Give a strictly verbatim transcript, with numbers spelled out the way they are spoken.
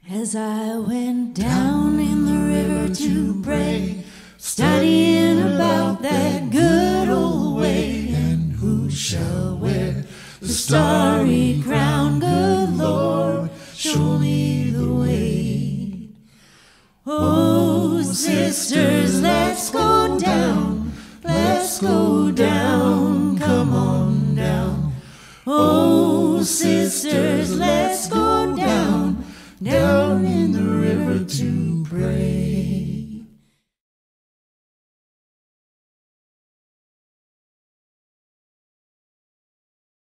As I went down in the river to pray, studying about that good old way, and who shall wear the starry crown? Good Lord, show me the way. Oh, sisters, let's go down, let's go down, come on down. Oh, sisters, let's go down, down in the river to